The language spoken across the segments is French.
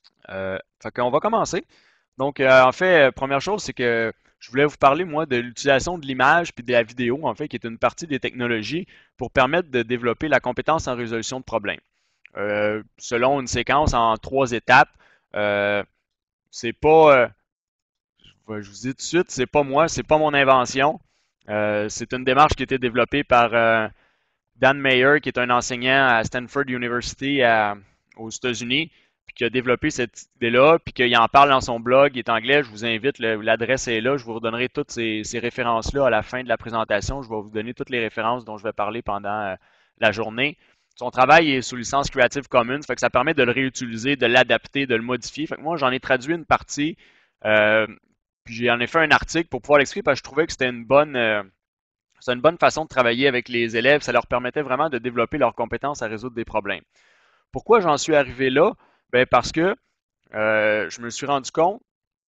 Fait qu'on va commencer. Donc, en fait, première chose, c'est que je voulais vous parler, moi, de l'utilisation de l'image puis de la vidéo, en fait, qui est une partie des technologies pour permettre de développer la compétence en résolution de problèmes. Selon une séquence en 3 étapes, euh, c'est pas, je vous dis tout de suite, c'est pas moi, c'est pas mon invention. C'est une démarche qui a été développée par Dan Mayer, qui est un enseignant à Stanford University aux États-Unis, puis qui a développé cette idée-là, puis qu'il en parle dans son blog, il est anglais, je vous invite, l'adresse est là, je vous redonnerai toutes ces références-là à la fin de la présentation, je vais vous donner toutes les références dont je vais parler pendant la journée. Son travail est sous licence Creative Commons, fait que ça permet de le réutiliser, de l'adapter, de le modifier. Fait que moi, j'en ai traduit une partie, euh, puis j'en ai fait un article pour pouvoir l'expliquer parce que je trouvais que c'était c'est une bonne façon de travailler avec les élèves. Ça leur permettait vraiment de développer leurs compétences à résoudre des problèmes. Pourquoi j'en suis arrivé là? Ben parce que je me suis rendu compte,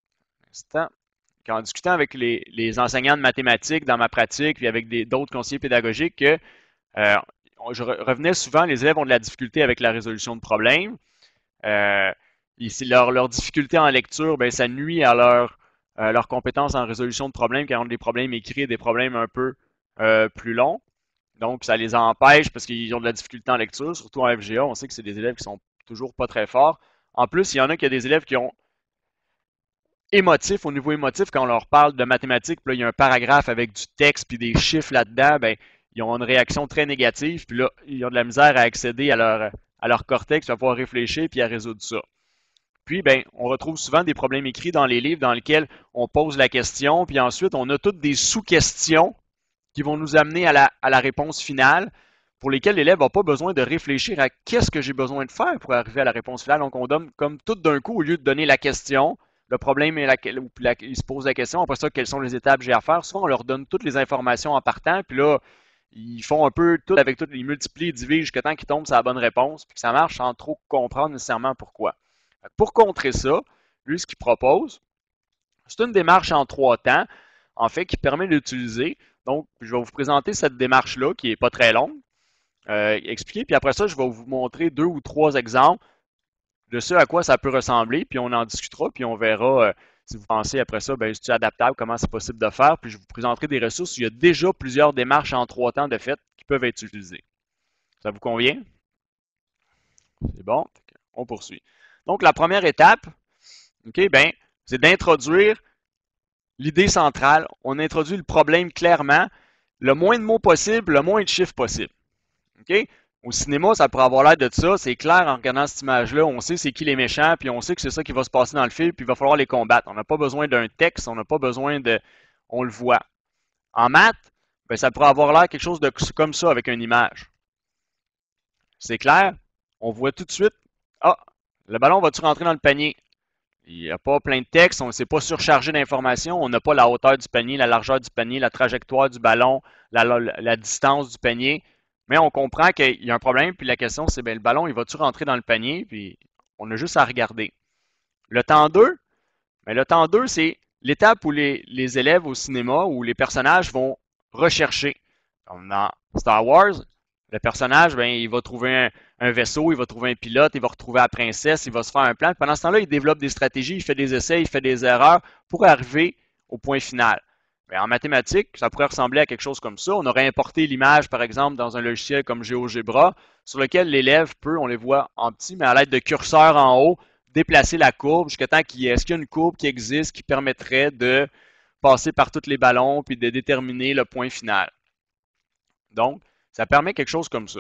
qu'en discutant avec les enseignants de mathématiques dans ma pratique, puis avec d'autres conseillers pédagogiques, que euh, je revenais souvent, les élèves ont de la difficulté avec la résolution de problèmes. Euh, Ici, leur difficulté en lecture, ben, ça nuit à leur compétence en résolution de problèmes, quand ils ont des problèmes écrits, des problèmes un peu plus longs. Donc, ça les empêche parce qu'ils ont de la difficulté en lecture, surtout en FGA. On sait que c'est des élèves qui sont toujours pas très forts. En plus, il y en a qui a des élèves qui ont émotif, au niveau émotif, quand on leur parle de mathématiques, puis là, il y a un paragraphe avec du texte puis des chiffres là-dedans, ben, ils ont une réaction très négative, puis là, ils ont de la misère à accéder à leur cortex, à pouvoir réfléchir puis à résoudre ça. Puis, ben, on retrouve souvent des problèmes écrits dans les livres dans lesquels on pose la question, puis ensuite, on a toutes des sous-questions qui vont nous amener à la réponse finale, pour lesquelles l'élève n'a pas besoin de réfléchir à qu'est-ce que j'ai besoin de faire pour arriver à la réponse finale. Donc, on donne comme tout d'un coup, au lieu de donner la question, le problème est il se pose la question, après ça, quelles sont les étapes que j'ai à faire. Souvent, on leur donne toutes les informations en partant, puis là, ils font un peu tout avec tout, ils multiplient, ils divisent jusqu'à temps qu'ils tombent sur la bonne réponse, puis que ça marche sans trop comprendre nécessairement pourquoi. Pour contrer ça, lui, ce qu'il propose, c'est une démarche en 3 temps, en fait, qui permet d'utiliser. Donc, je vais vous présenter cette démarche-là, qui n'est pas très longue, expliquer, puis après ça, je vais vous montrer 2 ou 3 exemples de ce à quoi ça peut ressembler, puis on en discutera, puis on verra si vous pensez après ça, ben, c'est adaptable, comment c'est possible de faire, puis je vous présenterai des ressources. Il y a déjà plusieurs démarches en 3 temps de fait qui peuvent être utilisées. Ça vous convient? C'est bon? On poursuit. Donc, la première étape, OK, ben, c'est d'introduire l'idée centrale. On introduit le problème clairement, le moins de mots possible, le moins de chiffres possible. OK? Au cinéma, ça pourrait avoir l'air de ça. C'est clair en regardant cette image-là. On sait c'est qui les méchants, puis on sait que c'est ça qui va se passer dans le film, puis il va falloir les combattre. On n'a pas besoin d'un texte, on n'a pas besoin de. On le voit. En maths, ben, ça pourrait avoir l'air quelque chose de comme ça avec une image. C'est clair? On voit tout de suite. Ah, le ballon va-tu rentrer dans le panier? Il n'y a pas plein de texte, on ne s'est pas surchargé d'informations, on n'a pas la hauteur du panier, la largeur du panier, la trajectoire du ballon, la distance du panier. Mais on comprend qu'il y a un problème, puis la question c'est bien, le ballon, il va-tu rentrer dans le panier? Puis on a juste à regarder. Le temps 2, mais le temps 2, c'est l'étape où les élèves au cinéma, où les personnages vont rechercher. Comme dans Star Wars, le personnage, ben, il va trouver un vaisseau, il va trouver un pilote, il va retrouver la princesse, il va se faire un plan. Puis pendant ce temps-là, il développe des stratégies, il fait des essais, il fait des erreurs pour arriver au point final. Mais en mathématiques, ça pourrait ressembler à quelque chose comme ça. On aurait importé l'image, par exemple, dans un logiciel comme GeoGebra, sur lequel l'élève peut, on les voit en petit, mais à l'aide de curseurs en haut, déplacer la courbe jusqu'à temps qu'il y ait, est-ce qu'il y a une courbe qui existe qui permettrait de passer par tous les ballons puis de déterminer le point final. Donc, ça permet quelque chose comme ça.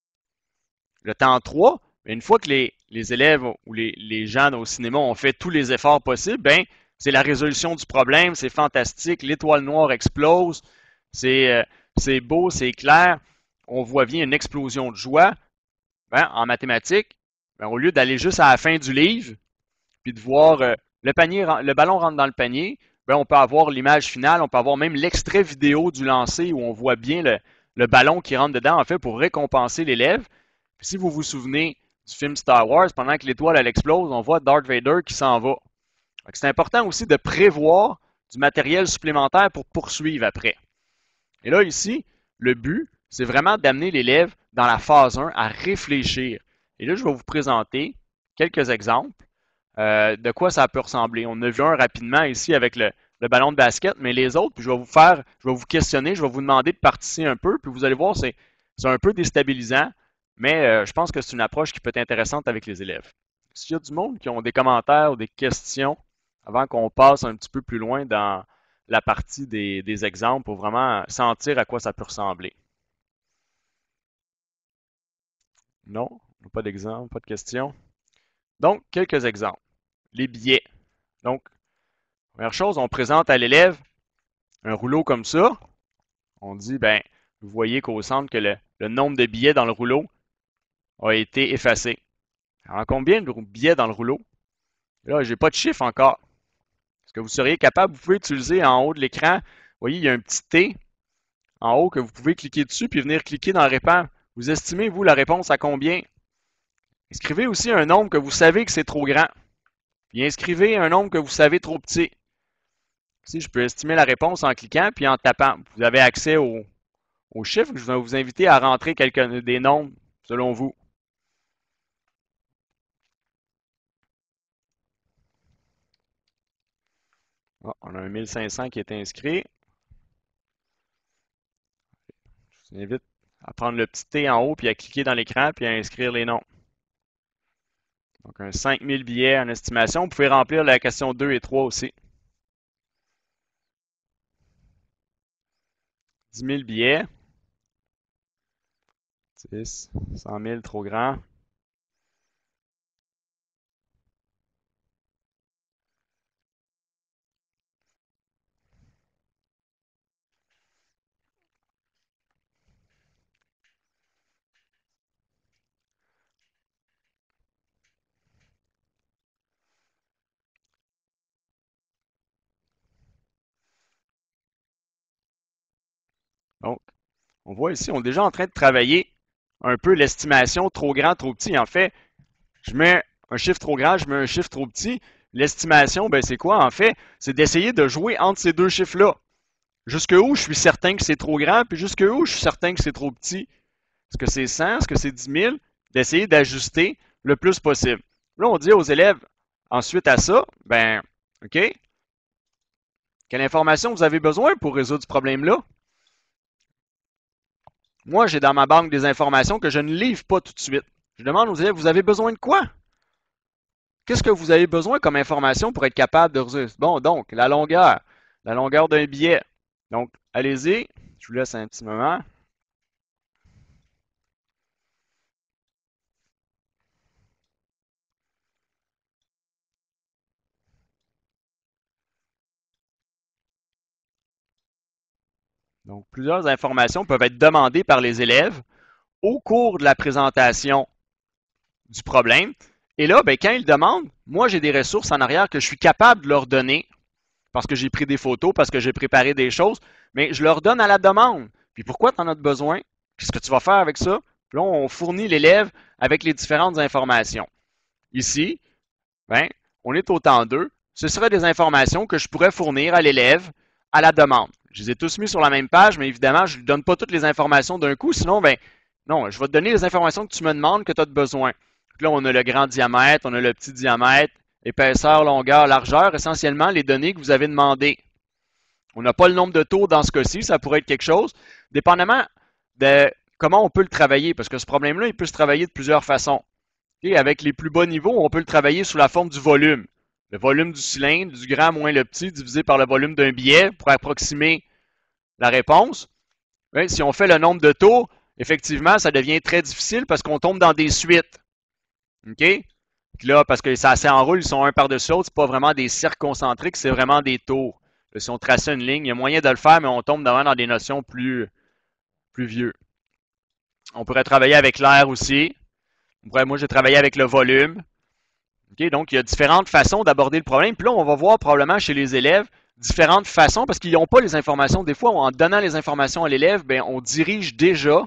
Le temps 3, une fois que les élèves ou les gens au cinéma ont fait tous les efforts possibles, ben, c'est la résolution du problème, c'est fantastique, l'étoile noire explose, c'est beau, c'est clair, on voit bien une explosion de joie. Ben, en mathématiques, ben, au lieu d'aller juste à la fin du livre, puis de voir le ballon rentre dans le panier, ben, on peut avoir l'image finale, on peut avoir même l'extrait vidéo du lancer où on voit bien le ballon qui rentre dedans, en fait, pour récompenser l'élève. Puis si vous vous souvenez du film Star Wars, pendant que l'étoile elle explose, on voit Darth Vader qui s'en va. C'est important aussi de prévoir du matériel supplémentaire pour poursuivre après. Et là, ici, le but, c'est vraiment d'amener l'élève dans la phase 1 à réfléchir. Et là, je vais vous présenter quelques exemples. de quoi ça peut ressembler. On a vu un rapidement ici avec le ballon de basket, mais les autres, puis je vais vous questionner, je vais vous demander de participer un peu, puis vous allez voir, c'est un peu déstabilisant, mais je pense que c'est une approche qui peut être intéressante avec les élèves. S'il y a du monde qui ont des commentaires ou des questions avant qu'on passe un petit peu plus loin dans la partie des exemples pour vraiment sentir à quoi ça peut ressembler. Non, pas d'exemple, pas de questions. Donc, quelques exemples. Les billets. Donc, première chose, on présente à l'élève un rouleau comme ça. On dit, ben, vous voyez qu'au centre, que le nombre de billets dans le rouleau a été effacé. Alors, combien de billets dans le rouleau? Là, j'ai pas de chiffre encore. Est-ce que vous seriez capable, vous pouvez utiliser en haut de l'écran, vous voyez, il y a un petit T en haut que vous pouvez cliquer dessus puis venir cliquer dans répondre. Vous estimez, vous, la réponse à combien? Inscrivez aussi un nombre que vous savez que c'est trop grand. Puis inscrivez un nombre que vous savez trop petit. Ici, je peux estimer la réponse en cliquant puis en tapant. Vous avez accès aux chiffres. Je vais vous inviter à rentrer des nombres selon vous. Oh, on a un 1500 qui est inscrit. Je vous invite à prendre le petit T en haut puis à cliquer dans l'écran puis à inscrire les noms. Donc, un 5000 billets en estimation. Vous pouvez remplir la question 2 et 3 aussi. 10 000 billets. 10, 100 000, trop grand. Donc, on voit ici, on est déjà en train de travailler un peu l'estimation trop grand, trop petit. En fait, je mets un chiffre trop grand, je mets un chiffre trop petit. L'estimation, ben c'est quoi en fait? C'est d'essayer de jouer entre ces deux chiffres-là. Jusque où je suis certain que c'est trop grand, puis jusque où je suis certain que c'est trop petit. Est-ce que c'est 100? Est-ce que c'est 10 000? D'essayer d'ajuster le plus possible. Là, on dit aux élèves, ensuite à ça, ben, OK, quelle information vous avez besoin pour résoudre ce problème-là? Moi, j'ai dans ma banque des informations que je ne livre pas tout de suite. Je demande aux élèves, vous avez besoin de quoi? Qu'est-ce que vous avez besoin comme information pour être capable de résoudre? Bon, donc, la longueur d'un billet. Donc, allez-y, je vous laisse un petit moment. Donc, plusieurs informations peuvent être demandées par les élèves au cours de la présentation du problème. Et là, ben, quand ils demandent, moi, j'ai des ressources en arrière que je suis capable de leur donner parce que j'ai pris des photos, parce que j'ai préparé des choses, mais je leur donne à la demande. Puis pourquoi tu en as besoin? Qu'est-ce que tu vas faire avec ça? Puis là, on fournit l'élève avec les différentes informations. Ici, ben, on est au temps 2. Ce seraient des informations que je pourrais fournir à l'élève à la demande. Je les ai tous mis sur la même page, mais évidemment, je ne lui donne pas toutes les informations d'un coup, sinon, ben, non, je vais te donner les informations que tu me demandes que tu as besoin. Donc là, on a le grand diamètre, on a le petit diamètre, épaisseur, longueur, largeur, essentiellement les données que vous avez demandées. On n'a pas le nombre de tours dans ce cas-ci, ça pourrait être quelque chose, dépendamment de comment on peut le travailler, parce que ce problème-là, il peut se travailler de plusieurs façons. Et avec les plus bas niveaux, on peut le travailler sous la forme du volume. Le volume du cylindre, du grand moins le petit, divisé par le volume d'un billet pour approximer la réponse. Oui, si on fait le nombre de tours, effectivement, ça devient très difficile parce qu'on tombe dans des suites. OK? Là, parce que ça s'enroule, ils sont un par-dessus l'autre, c'est pas vraiment des cercles concentriques, c'est vraiment des tours. Là, si on traçait une ligne, il y a moyen de le faire, mais on tombe dans des notions plus vieux. On pourrait travailler avec l'air aussi. Moi, j'ai travaillé avec le volume. Okay? Donc, il y a différentes façons d'aborder le problème. Puis là, on va voir probablement chez les élèves différentes façons parce qu'ils n'ont pas les informations. Des fois, en donnant les informations à l'élève, ben, on dirige déjà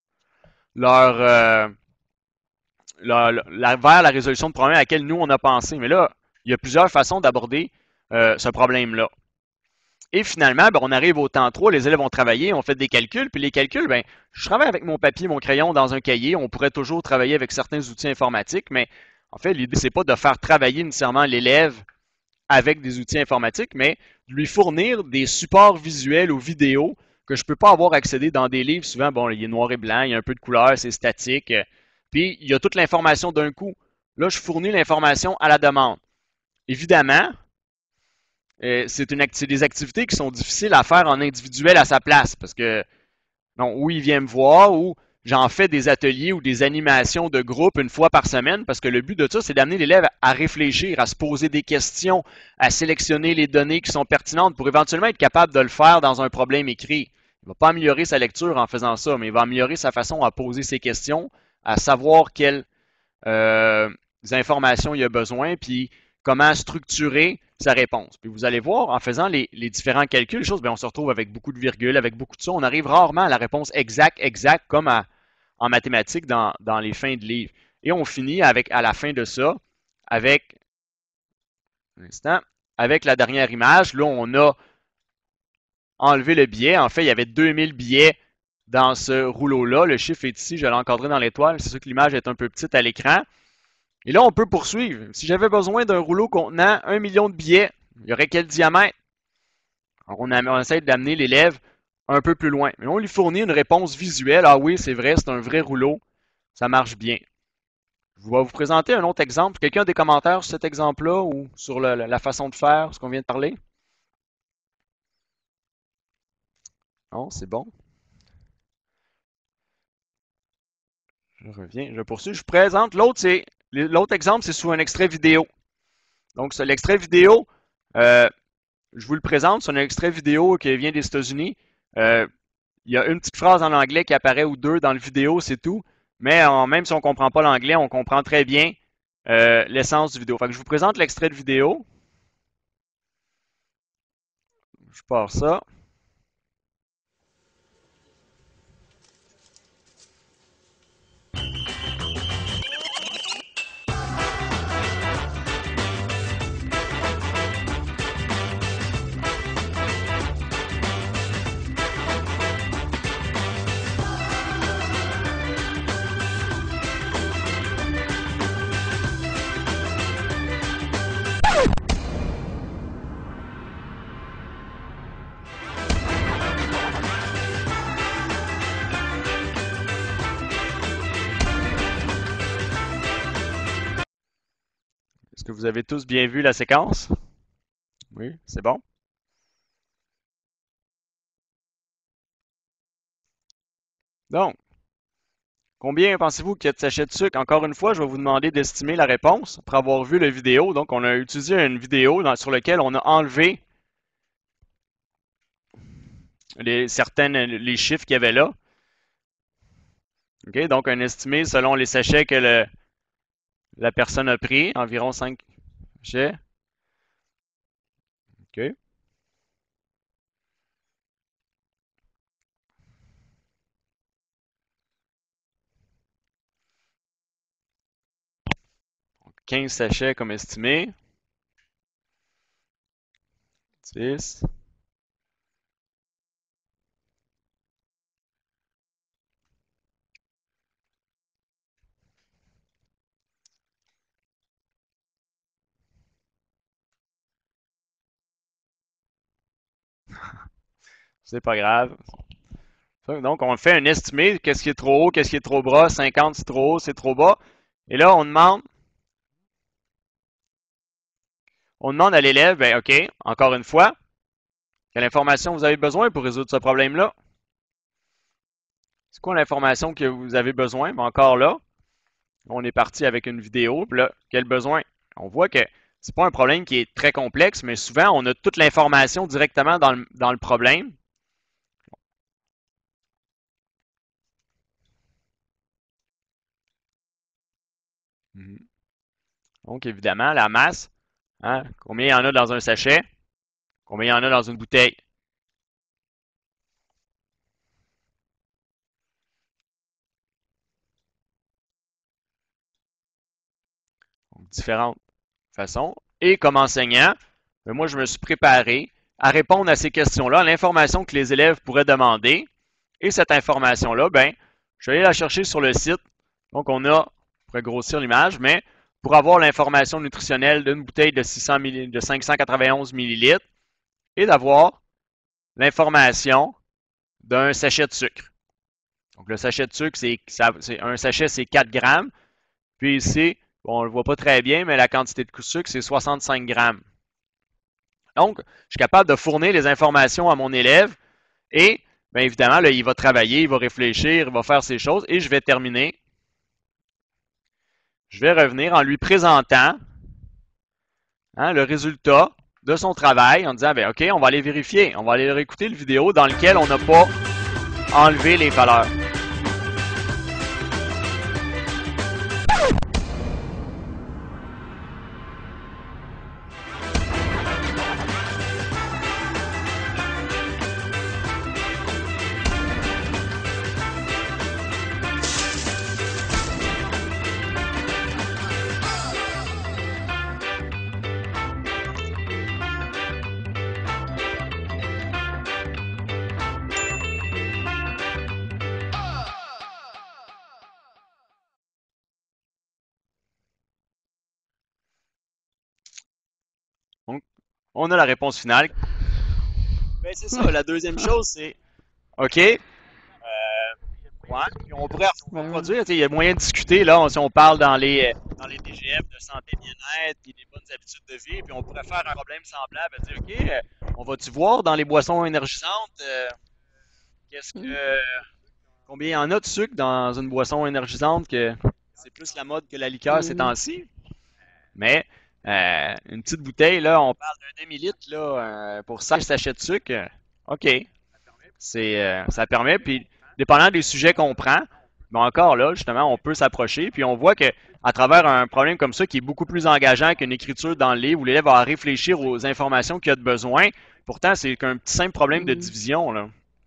leur, vers la résolution de problème à laquelle nous, on a pensé. Mais là, il y a plusieurs façons d'aborder ce problème-là. Et finalement, ben, on arrive au temps 3, les élèves ont travaillé, on fait des calculs, puis les calculs, ben, je travaille avec mon papier, mon crayon dans un cahier, on pourrait toujours travailler avec certains outils informatiques, mais En fait, l'idée, c'est pas de faire travailler nécessairement l'élève avec des outils informatiques, mais de lui fournir des supports visuels ou vidéos que je ne peux pas avoir accédé dans des livres. Souvent, bon, il est noir et blanc, il y a un peu de couleur, c'est statique. Puis, il y a toute l'information d'un coup. Là, je fournis l'information à la demande. Évidemment, c'est des activités qui sont difficiles à faire en individuel à sa place parce que, non, ou il vient me voir, ou j'en fais des ateliers ou des animations de groupe une fois par semaine parce que le but de ça, c'est d'amener l'élève à réfléchir, à se poser des questions, à sélectionner les données qui sont pertinentes pour éventuellement être capable de le faire dans un problème écrit. Il ne va pas améliorer sa lecture en faisant ça, mais il va améliorer sa façon à poser ses questions, à savoir quelles informations il a besoin, puis comment structurer sa réponse. Puis vous allez voir, en faisant les différents calculs, les choses, bien, on se retrouve avec beaucoup de virgules, avec beaucoup de ça. On arrive rarement à la réponse exacte, comme en mathématiques dans les fins de livre. Et on finit à la fin de ça avec, un instant, avec la dernière image. Là, on a enlevé le billet. En fait, il y avait 2000 billets dans ce rouleau-là. Le chiffre est ici, je l'ai encadré dans l'étoile. C'est sûr que l'image est un peu petite à l'écran. Et là, on peut poursuivre. Si j'avais besoin d'un rouleau contenant 1 million de billets, il y aurait quel diamètre? Alors, on essaie d'amener l'élève un peu plus loin. Mais on lui fournit une réponse visuelle. Ah oui, c'est vrai, c'est un vrai rouleau. Ça marche bien. Je vais vous présenter un autre exemple. Quelqu'un a des commentaires sur cet exemple-là ou sur la façon de faire, ce qu'on vient de parler? Non, c'est bon. Je reviens, je poursuis. Je vous présente l'autre exemple, c'est sous un extrait vidéo. Donc, l'extrait vidéo, je vous le présente, c'est un extrait vidéo qui vient des États-Unis. Il y a une petite phrase en anglais qui apparaît ou deux dans le vidéo, c'est tout. Mais même si on ne comprend pas l'anglais, on comprend très bien l'essence du vidéo. Fait que je vous présente l'extrait de vidéo. Je pars ça. Est-ce que vous avez tous bien vu la séquence? Oui, c'est bon. Donc, combien pensez-vous qu'il y a de sachets de sucre? Encore une fois, je vais vous demander d'estimer la réponse après avoir vu la vidéo. Donc, on a utilisé une vidéo sur laquelle on a enlevé les chiffres qu'il y avait là. Okay, donc, un estimé selon les sachets que la personne a pris, environ 5 sachets. OK. Donc, 15 sachets comme estimé. 10. C'est pas grave. Donc, on fait un estimé. Qu'est-ce qui est trop haut, qu'est-ce qui est trop bas. 50, c'est trop haut, c'est trop bas. Et là, on demande à l'élève, ben, OK, encore une fois, quelle information vous avez besoin pour résoudre ce problème-là? C'est quoi l'information que vous avez besoin? Ben, encore là, on est parti avec une vidéo. Puis là, quel besoin? On voit que c'est pas un problème qui est très complexe, mais souvent, on a toute l'information directement dans le problème. Donc, évidemment, la masse, hein, combien il y en a dans un sachet? Combien il y en a dans une bouteille? Donc, différentes façons. Et comme enseignant, ben, moi, je me suis préparé à répondre à ces questions-là, à l'information que les élèves pourraient demander. Et cette information-là, ben, je vais aller la chercher sur le site. Donc, on pourrait grossir l'image, mais pour avoir l'information nutritionnelle d'une bouteille de 591 millilitres et d'avoir l'information d'un sachet de sucre. Donc, le sachet de sucre, un sachet, c'est 4 grammes. Puis ici, bon, on ne le voit pas très bien, mais la quantité de sucre, c'est 65 grammes. Donc, je suis capable de fournir les informations à mon élève et, bien évidemment, là, il va travailler, il va réfléchir, il va faire ses choses et je vais terminer. Je vais revenir en lui présentant le résultat de son travail en disant, bien, OK, on va aller vérifier, on va aller réécouter le vidéo dans lequel on n'a pas enlevé les valeurs. Donc, on a la réponse finale. Ben, c'est ça. La deuxième chose, c'est OK. Ouais, puis on pourrait reproduire. Il y a moyen de discuter là, si on parle dans les DGF de santé bien-être et des bonnes habitudes de vie, puis on pourrait faire un problème semblable à dire OK, on va-tu voir dans les boissons énergisantes qu'est-ce que combien il y en a de sucre dans une boisson énergisante que c'est plus la mode que la liqueur ces temps-ci. Mais une petite bouteille, là, on parle d'un demi-litre là, pour 5 sachets de sucre. OK. Ça permet, puis dépendant des sujets qu'on prend, mais encore là, justement, on peut s'approcher, puis on voit que à travers un problème comme ça, qui est beaucoup plus engageant qu'une écriture dans le livre, où l'élève va réfléchir aux informations qu'il a de besoin, pourtant, c'est qu'un petit simple problème de division, là,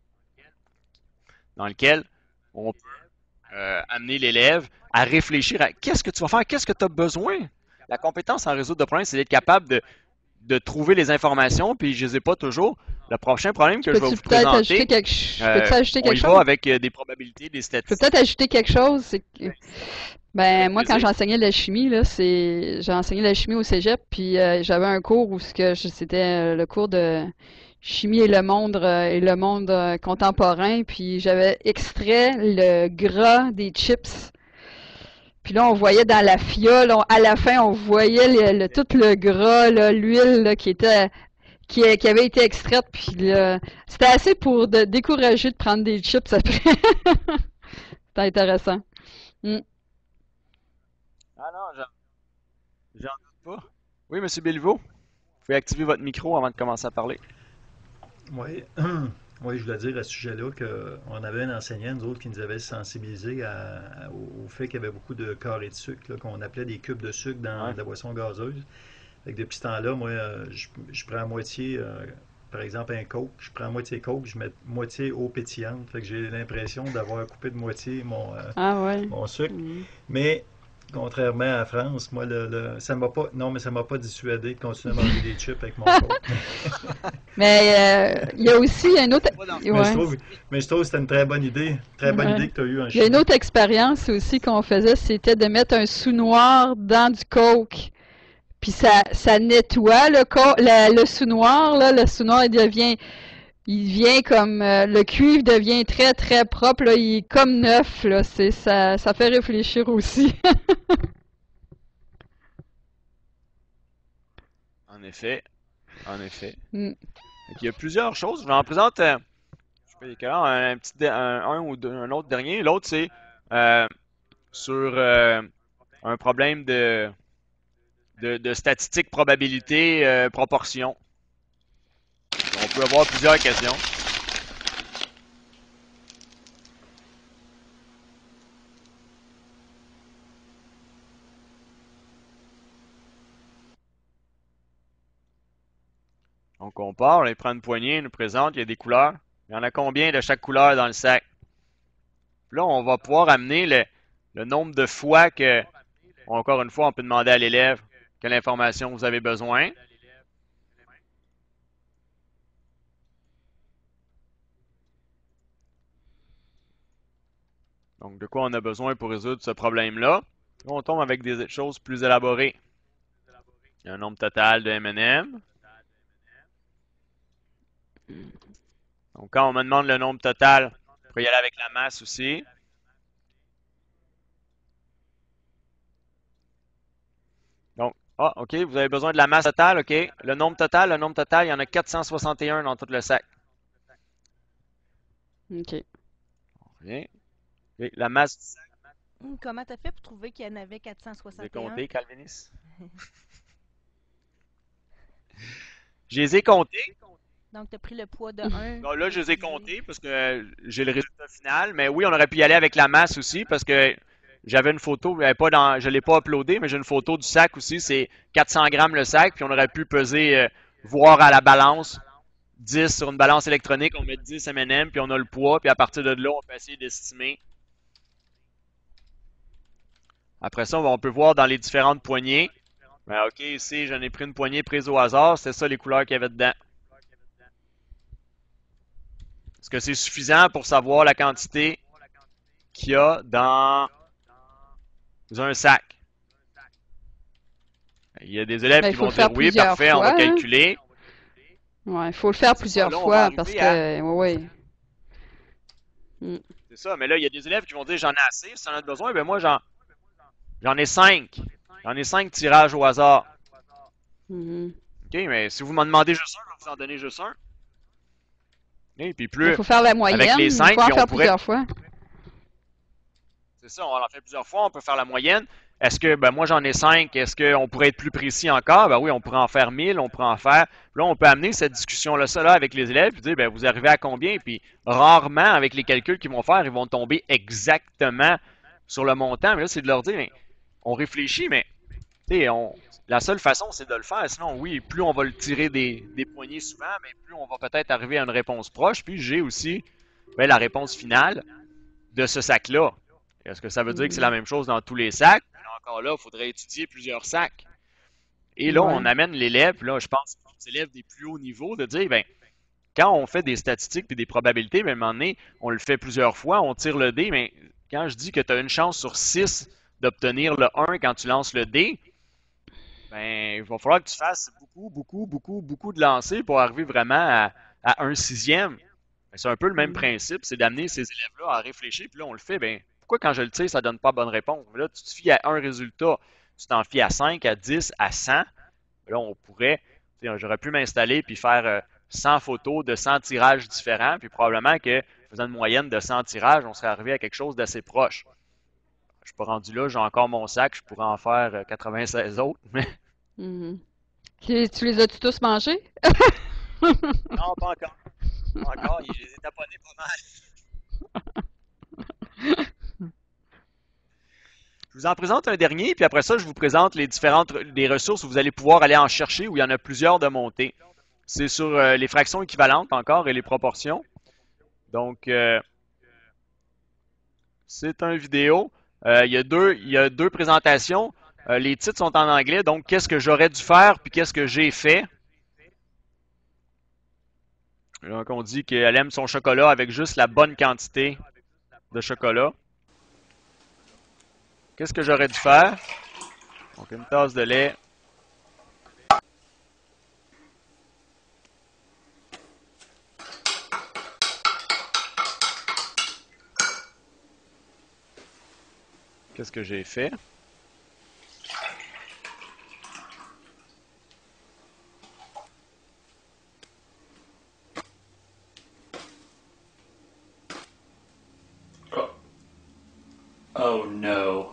dans lequel on peut amener l'élève à réfléchir à qu'est-ce que tu vas faire, qu'est-ce que tu as besoin. La compétence en résoudre de problèmes, c'est d'être capable de trouver les informations, puis je les ai pas toujours. Le prochain problème que je vais vous présenter, peux-tu ajouter on quelque y chose? va avec des probabilités, des Je peux statistiques. peut-être ajouter quelque chose. C'est que, ben, moi, quand Plaisir. j'enseignais la chimie, là, j'ai enseigné la chimie au cégep, puis j'avais un cours où c'était le cours de chimie et le monde contemporain, puis j'avais extrait le gras des chips. Puis là, on voyait dans la fiole, à la fin, on voyait tout le gras, l'huile qui avait été extraite. Puis là, c'était assez pour décourager de prendre des chips après. C'était intéressant. Mm. Ah non, j'en doute pas. Oui, Monsieur Béliveau, vous pouvez activer votre micro avant de commencer à parler. Oui, oui, je voulais dire à ce sujet-là qu'on avait un enseignant, nous autres, qui nous avait sensibilisés au fait qu'il y avait beaucoup de carrés de sucre, là, qu'on appelait des cubes de sucre dans Ouais. la boisson gazeuse. Fait que depuis ce temps-là, moi, je prends à moitié, par exemple, un Coke, je prends moitié Coke, je mets moitié eau pétillante. Fait que j'ai l'impression d'avoir coupé de moitié Ah ouais. mon sucre. Mm. Mais contrairement à la France, moi, ça m'a pas, non, mais ça m'a pas dissuadé de continuer à manger des chips avec mon Coke. Mais il y a aussi un autre. Mais je Ouais. trouve, mais je trouve que c'était une très bonne Ouais. idée que tu as eue en Il y a une chimie. autre expérience aussi qu'on faisait, c'était de mettre un sous-noir dans du coke. Puis ça nettoie le sous-noir, là. Le sous-noir, il devient comme, le cuivre devient très, très propre, là. Il est comme neuf, là. Ça fait réfléchir aussi. En effet, en effet. Mm. Donc, il y a plusieurs choses. Je vous en présente, je peux écrire un petit, un ou deux, un autre dernier. L'autre, c'est euh, sur un problème de statistique, probabilité, proportion. On peut avoir plusieurs questions. Donc, on part, il prend une poignée, il nous présente, il y a des couleurs. Il y en a combien de chaque couleur dans le sac? Puis là, on va pouvoir amener le nombre de fois que, encore une fois, on peut demander à l'élève quelle information vous avez besoin. Donc, de quoi on a besoin pour résoudre ce problème-là. Là, on tombe avec des choses plus élaborées. Il y a un nombre total de M&M. Donc, quand on me demande le nombre total, on peut y aller avec la masse aussi. Donc, ah, OK, vous avez besoin de la masse totale, OK. Le nombre total, il y en a 461 dans tout le sac. OK. Rien. OK, la masse du sac, Comment t'as fait pour trouver qu'il y en avait vous avez 461? compté, Calvinis? Je les ai comptés. Donc, t'as pris le poids de 1. Bon, là, je les ai comptés parce que j'ai le résultat final. Mais oui, on aurait pu y aller avec la masse aussi parce que j'avais une photo, je ne l'ai pas uploadé, mais j'ai une photo du sac aussi. C'est 400 grammes le sac. Puis on aurait pu peser, voir à la balance, 10 sur une balance électronique. On met 10 M&M, puis on a le poids. Puis à partir de là, on peut essayer d'estimer. Après ça, on peut voir dans les différentes poignées. Ben, OK, ici, j'en ai pris une poignée prise au hasard. C'est ça les couleurs qu'il y avait dedans. Est-ce que c'est suffisant pour savoir la quantité qu'il y a dans un sac? Il y a des élèves Ben, qui il faut vont le faire dire oui, plusieurs parfait, on va fois, hein. calculer. Ouais, il faut le faire C'est ça, plusieurs là, on va fois parce arriver à. que, ouais, ouais. Mm. C'est ça, mais là, il y a des élèves qui vont dire j'en ai assez, si on en a besoin, ben moi j'en ai 5. J'en ai 5 tirages au hasard. Mhm. OK, mais si vous m'en demandez juste un, je vais vous en donner juste un. Et puis Il plus faut faire la avec moyenne, les il 5, faut en puis on faire pourrait. plusieurs fois. C'est ça, on en fait plusieurs fois, on peut faire la moyenne. Est-ce que, ben moi j'en ai 5, est-ce qu'on pourrait être plus précis encore? Ben oui, on pourrait en faire 1000, on pourrait en faire. Là, on peut amener cette discussion-là, ça là, avec les élèves, puis dire, ben vous arrivez à combien? Puis rarement, avec les calculs qu'ils vont faire, ils vont tomber exactement sur le montant. Mais là, c'est de leur dire, mais on réfléchit, mais tu sais, la seule façon, c'est de le faire. Sinon, oui, plus on va le tirer des poignées souvent, mais plus on va peut-être arriver à une réponse proche. Puis j'ai aussi ben, la réponse finale de ce sac-là. Est-ce que ça veut dire que c'est la Mhm. même chose dans tous les sacs? Puis là, encore là, il faudrait étudier plusieurs sacs. Et là, on Ouais. amène l'élève, là, je pense aux élèves des plus hauts niveaux, de dire, ben, quand on fait des statistiques et des probabilités, ben, à un moment donné, on le fait plusieurs fois, on tire le dé, mais quand je dis que tu as une chance sur 6 d'obtenir le 1 quand tu lances le dé, ben, il va falloir que tu fasses beaucoup de lancers pour arriver vraiment à un sixième. Ben, c'est un peu le même Mhm. principe, c'est d'amener ces élèves-là à réfléchir, puis là, on le fait, ben, pourquoi quand je le tire, ça donne pas bonne réponse? Mais là, tu te fies à un résultat, tu t'en fies à 5, à 10, à 100. Là, on pourrait, j'aurais pu m'installer puis faire 100 photos de 100 tirages différents, puis probablement que faisant une moyenne de 100 tirages, on serait arrivé à quelque chose d'assez proche. Je suis pas rendu là, j'ai encore mon sac, je pourrais en faire 96 autres, mais Mhm. Tu les as-tu tous mangés? non, pas encore. Pas encore, je les ai taponnés pas mal. Je vous en présente un dernier, puis après ça, je vous présente les ressources où vous allez pouvoir aller en chercher, où il y en a plusieurs de montées. C'est sur les fractions équivalentes encore et les proportions. Donc, c'est un vidéo. Il y a deux présentations. Les titres sont en anglais, donc qu'est-ce que j'aurais dû faire, puis qu'est-ce que j'ai fait. Donc, on dit qu'elle aime son chocolat avec juste la bonne quantité de chocolat. Qu'est-ce que j'aurais dû faire? Donc, une tasse de lait. Qu'est-ce que j'ai fait? Oh no.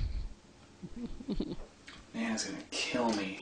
Man's gonna kill me.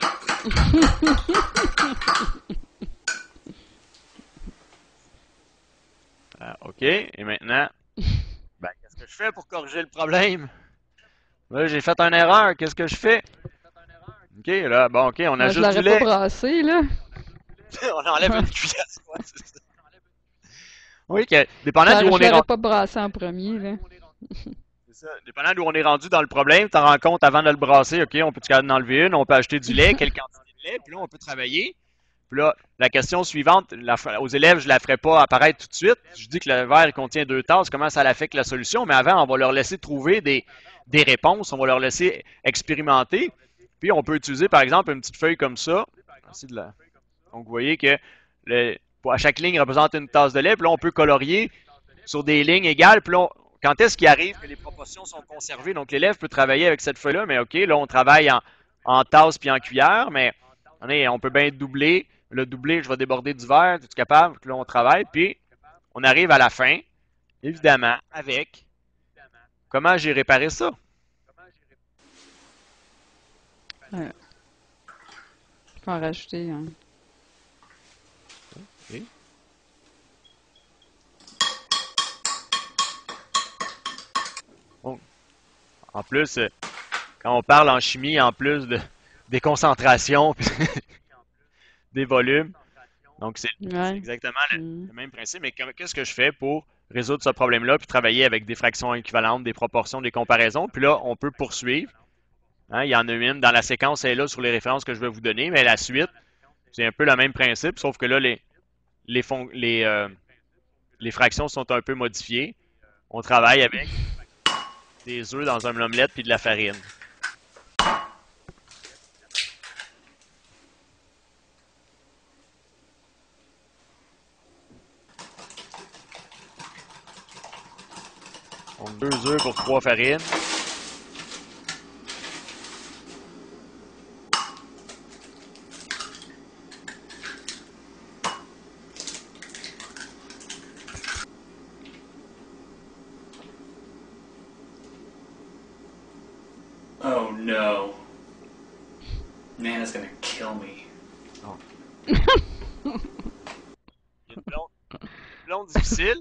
OK. Et maintenant, ben, qu'est-ce que je fais pour corriger le problème? Là, j'ai fait une erreur. Qu'est-ce que je fais? OK, là, bon, OK, on Ben, je ajoute du l'aurais pas lait. brassé, là. On enlève une cuillère. Ouais, c'est ça. Oui, que, dépendant d'où on Je est l'aurais rendu. pas brassé en premier, là. C'est ça. Dépendant d'où on est rendu dans le problème, tu t'en rends compte avant de le brasser, OK, on peut enlever une, on peut acheter du lait, quelle quantité de lait, puis là, on peut travailler. Puis Puis là, la question suivante, aux élèves, je ne la ferai pas apparaître tout de suite. Je dis que le verre il contient 2 tasses, comment ça affecte la solution, mais avant, on va leur laisser trouver des réponses, on va leur laisser expérimenter. Puis on peut utiliser, par exemple, une petite feuille comme ça. Donc, vous voyez que à chaque ligne représente une tasse de lait. Puis là, on peut colorier sur des lignes égales. Puis là, quand est-ce qu'il arrive que les proportions sont conservées? Donc, l'élève peut travailler avec cette feuille-là, mais OK, là, on travaille en tasse puis en cuillère, mais on peut bien doubler. Le doubler, je vais déborder du verre, es-tu capable? Là, on travaille, puis on arrive à la fin, évidemment, avec comment j'ai réparé ça. Ouais. Je peux en rajouter. Hein. Okay. Bon. En plus, quand on parle en chimie, en plus des concentrations, des volumes. Donc, c'est exactement le même principe. Mais qu'est-ce que je fais pour résoudre ce problème-là, puis travailler avec des fractions équivalentes, des proportions, des comparaisons? Puis là, on peut poursuivre. Hein, il y en a une dans la séquence, elle est là sur les références que je vais vous donner, mais la suite, c'est un peu le même principe, sauf que là, les fractions sont un peu modifiées. On travaille avec des œufs dans un omelette puis de la farine. Donc, 2 œufs pour 3 farines. Oh no. Nana's gonna kill me. Oh. Une blonde difficile.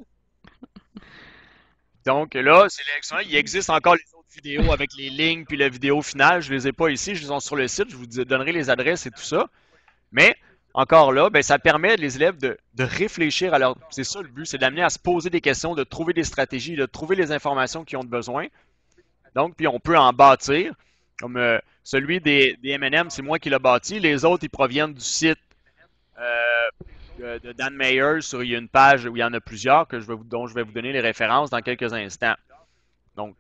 Donc là, c'est l'élection. Il existe encore les autres vidéos avec les lignes puis la vidéo finale. Je ne les ai pas ici, je les ai sur le site. Je vous donnerai les adresses et tout ça. Mais encore là, ben, ça permet les élèves de réfléchir à leur. C'est ça le but, c'est d'amener à se poser des questions, de trouver des stratégies, de trouver les informations qu'ils ont besoin. Donc, puis on peut en bâtir. Comme celui des M&M, c'est moi qui l'ai bâti. Les autres, ils proviennent du site de Dan Mayer. Il y a une page où il y en a plusieurs dont je vais vous donner les références dans quelques instants. Donc,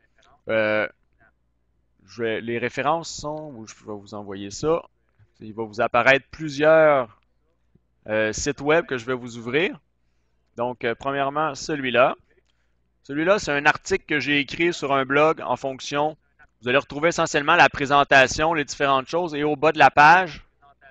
les références sont, je vais vous envoyer ça. Il va vous apparaître plusieurs sites web que je vais vous ouvrir. Donc, premièrement, celui-là. Celui-là, c'est un article que j'ai écrit sur un blog en fonction. Vous allez retrouver essentiellement la présentation, les différentes choses. Et au bas de la page,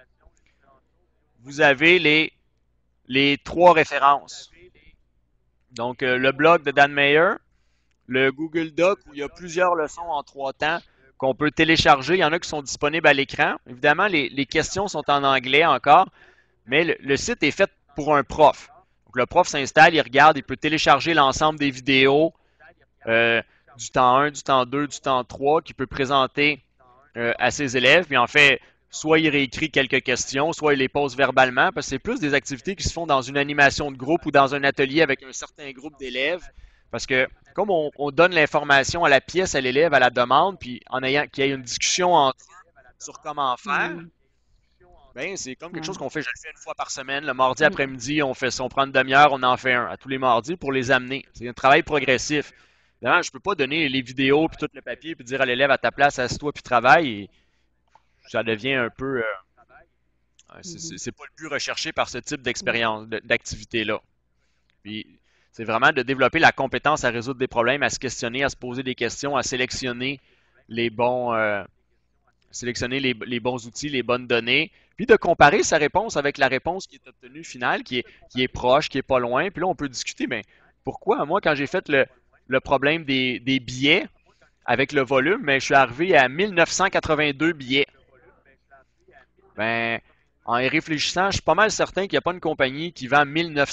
vous avez les 3 références. Donc, le blog de Dan Mayer, le Google Doc où il y a plusieurs leçons en 3 temps qu'on peut télécharger. Il y en a qui sont disponibles à l'écran. Évidemment, les questions sont en anglais encore, mais le site est fait pour un prof. Donc, le prof s'installe, il regarde, il peut télécharger l'ensemble des vidéos du temps 1, du temps 2, du temps 3 qu'il peut présenter à ses élèves. Puis en fait, soit il réécrit quelques questions, soit il les pose verbalement, parce que c'est plus des activités qui se font dans une animation de groupe ou dans un atelier avec un certain groupe d'élèves. Parce que comme on donne l'information à la pièce, à l'élève, à la demande, puis en ayant qu'il y ait une discussion entre eux sur comment faire, ben c'est comme quelque chose qu'on fait, je le fais une fois par semaine. Le mardi après-midi, on fait ça, on prend une demi-heure, on en fait un à tous les mardis pour les amener. C'est un travail progressif. Évidemment, je ne peux pas donner les vidéos puis tout le papier puis dire à l'élève à ta place, assieds-toi puis travaille. Et ça devient un peu. C'est pas le but recherché par ce type d'expérience, d'activité-là. Puis c'est vraiment de développer la compétence à résoudre des problèmes, à se questionner, à se poser des questions, à sélectionner les bons, les bons outils, les bonnes données, puis de comparer sa réponse avec la réponse qui est obtenue finale, qui est proche, qui est pas loin. Puis là, on peut discuter, mais pourquoi, moi, quand j'ai fait le problème des billets avec le volume, mais je suis arrivé à 1982 billets. Ben, en y réfléchissant, je suis pas mal certain qu'il n'y a pas une compagnie qui vend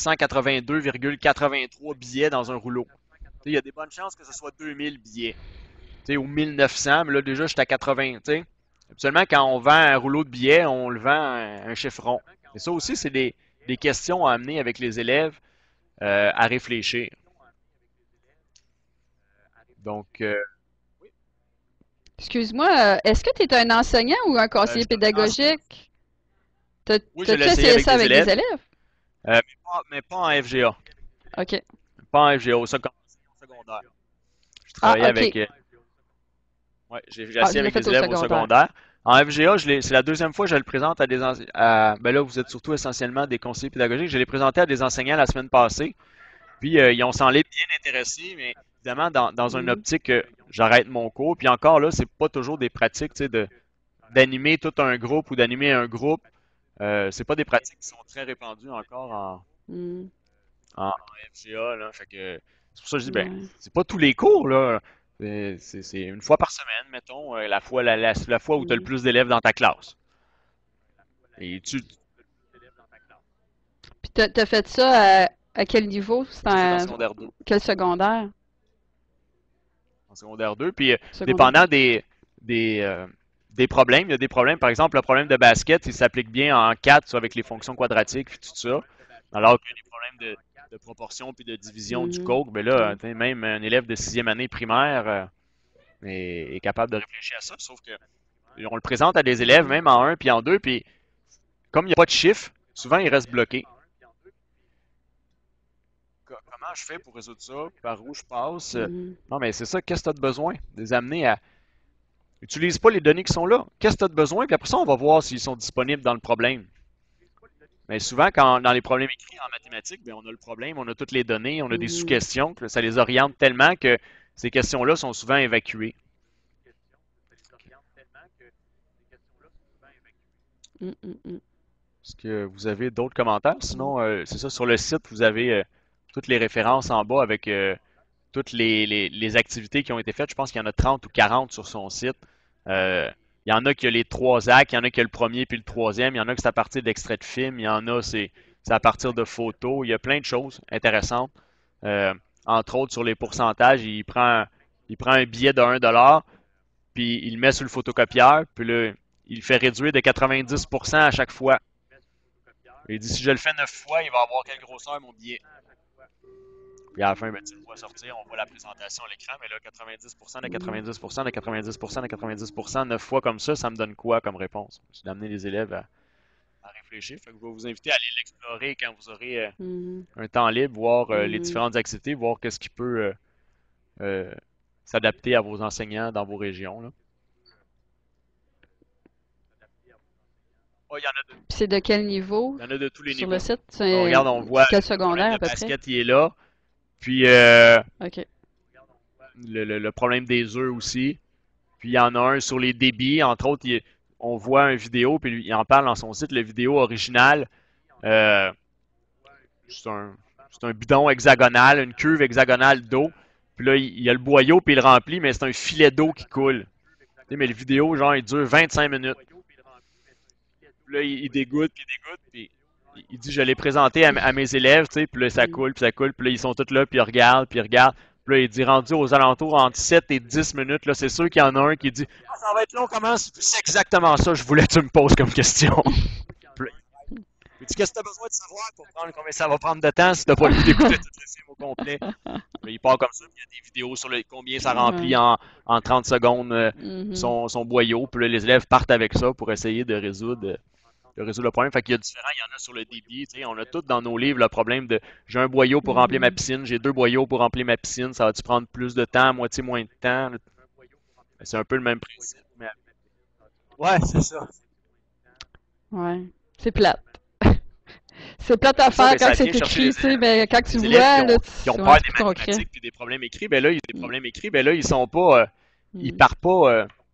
1982,83 billets dans un rouleau. Il y a des bonnes chances que ce soit 2000 billets. Ou 1900, mais là déjà, je suis à 80. T'sais. Absolument, quand on vend un rouleau de billets, on le vend un chiffre rond. Et ça aussi, c'est des questions à amener avec les élèves à réfléchir. Donc, excuse-moi, est-ce que tu es un enseignant ou un conseiller pédagogique? Oui, je l'ai T'as-tu essayé essayé avec ça des avec des élèves, élèves? mais pas en FGA. OK. Pas en FGA, au secondaire. Je Ah, travaillais avec. OK. Ouais, j'ai Ah, essayé je l'ai avec fait des au élèves au secondaire. secondaire. En FGA, c'est la deuxième fois que je le présente à ben là, vous êtes surtout essentiellement des conseillers pédagogiques. Je l'ai présenté à des enseignants la semaine passée. Puis ils ont semblé bien intéressés, mais évidemment, dans une Mhm. optique que j'arrête mon cours. Puis encore là, c'est pas toujours des pratiques, tu sais, d'animer tout un groupe ou d'animer un groupe. C'est pas des pratiques qui sont très répandues encore Mhm. en FGA, là. Fait que c'est pour ça que je dis, ben, Ouais. c'est pas tous les cours, là. C'est une fois par semaine, mettons, la fois où tu as le Mhm. plus d'élèves dans ta classe. Et Puis t'as fait ça à quel niveau? C'est ça, c'est en en secondaire 2. quel secondaire? En secondaire 2. Puis, Secondaire dépendant 2. des, euh, des problèmes, il y a des problèmes. Par exemple, le problème de basket, il s'applique bien en 4, soit avec les fonctions quadratiques puis tout ça. Alors que les problèmes de proportion puis de division du Mhm. coq, ben là, Ouais. tu sais, même un élève de sixième année primaire est capable de réfléchir à ça. Sauf que on le présente à des élèves, Mhm. même en un puis en 2, puis comme il n'y a pas de chiffre, souvent ils restent bloqués. Comment je fais pour résoudre ça? Par où je passe? Mhm. Non, mais c'est ça, qu'est-ce que tu as de besoin? De les amener à. Utilise pas les données qui sont là. Qu'est-ce que tu as de besoin? Puis après ça, on va voir s'ils sont disponibles dans le problème. Mais souvent, dans les problèmes écrits en mathématiques, bien, on a le problème, on a toutes les données, on a des Mhm. sous-questions, que ça les oriente tellement que ces questions-là sont souvent évacuées. Mhm. Mhm. Est-ce que vous avez d'autres commentaires? Sinon, c'est ça, sur le site, vous avez toutes les références en bas avec toutes les activités qui ont été faites. Je pense qu'il y en a 30 ou 40 sur son site. Euh, il y en a qui ont les trois actes, il y en a qui ont le premier puis le troisième, il y en a que c'est à partir d'extraits de films, il y en a c'est à partir de photos. Il y a plein de choses intéressantes. Euh, Entre autres, sur les pourcentages, il prend un billet de 1$, puis il le met sur le photocopieur, puis là, il le fait réduire de 90% à chaque fois. Il dit si je le fais 9 fois, il va avoir quelle grosseur mon billet? Puis à la fin, ben, tu le vois sortir, on voit la présentation à l'écran, mais là, 90% de Mhm. 90% de 90% de 90%, 9 fois comme ça me donne quoi comme réponse? C'est d'amener les élèves à réfléchir. Fait que je vais vous inviter à aller l'explorer quand vous aurez Mhm. un temps libre, voir les Mhm. différentes activités, voir qu'est-ce qui peut euh, s'adapter à vos enseignants dans vos régions, là. Oh, Puis c'est de quel niveau il y en a de tous les sur le niveaux. site? On C'est regarde, on voit quel le problème secondaire de à peu près? basket, il est là. Puis OK. le problème des œufs aussi. Puis il y en a un sur les débits. Entre autres, on voit une vidéo, puis il en parle dans son site, la vidéo originale. Euh, c'est un, c'est un bidon hexagonal, une cuve hexagonale d'eau. Puis là, il y a le boyau, puis il le remplit, mais c'est un filet d'eau qui coule. Tu sais, mais le vidéo, genre, il dure 25 minutes. Puis là, il dégoûte, puis il dit, je l'ai présenté à mes élèves, tu sais, puis là, Mhm. puis ça coule, puis là, ils sont tous là, puis ils regardent, puis ils regardent. Puis là, il dit, rendu aux alentours entre 7 et 10 minutes, là, c'est sûr qu'il y en a un qui dit, ah, ça va être long, comment? C'est exactement ça, je voulais que tu me poses comme question. Puis là, il dit, qu'est-ce que tu as besoin de savoir pour prendre combien ça va prendre de temps si tu n'as pas le goût d'écouter tout le film au complet? Puis il part comme ça, puis il y a des vidéos sur combien ça remplit Ouais. en 30 secondes Mhm. son boyau, puis là, les élèves partent avec ça pour essayer de résoudre le problème. Fait qu'il y a différents, il y en a sur le débit. Tu sais, on a tous dans nos livres le problème de j'ai un boyau pour remplir ma Mhm. piscine, j'ai deux boyaux pour remplir ma piscine, ça va-tu prendre plus de temps, moitié moins de temps? C'est un peu le même principe. Ouais, c'est ça. Ouais. C'est plate. C'est plate à C'est ça, faire mais quand ça vient c'est chercher écrit, tu sais, mais quand tu les élèves vois, là, qui ont ouais, peur c'est des plus concret. mathématiques puis des problèmes écrits, ben là, des Mm. problèmes écrits, ben là, ils sont pas, ils Mm. partent pas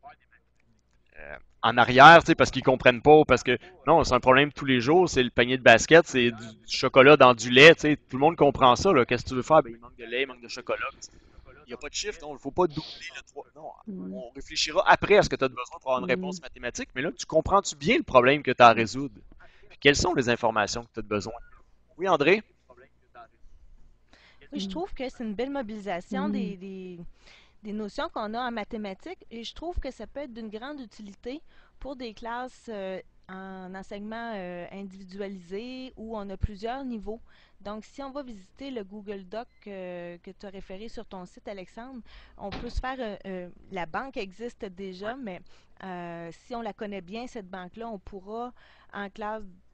en arrière, tu sais, parce qu'ils comprennent pas, parce que non, c'est un problème tous les jours, c'est le panier de basket, c'est du chocolat dans du lait, tu sais, tout le monde comprend ça, là. Qu'est-ce que tu veux faire? Ben, il manque de lait, il manque de chocolat. Il n'y a pas de chiffre, non, il ne faut pas doubler le 3. Non, Mm. on réfléchira après à ce que tu as besoin pour avoir une Mm. réponse mathématique, mais là, tu comprends-tu bien le problème que tu as à résoudre? Puis quelles sont les informations que tu as besoin? Oui, André? Oui, je Mm. trouve que c'est une belle mobilisation Mm. des notions qu'on a en mathématiques et je trouve que ça peut être d'une grande utilité pour des classes en enseignement individualisé où on a plusieurs niveaux. Donc, si on va visiter le Google Doc que tu as référé sur ton site, Alexandre, on peut se faire... la banque existe déjà, mais si on la connaît bien, cette banque-là, on pourra, en classe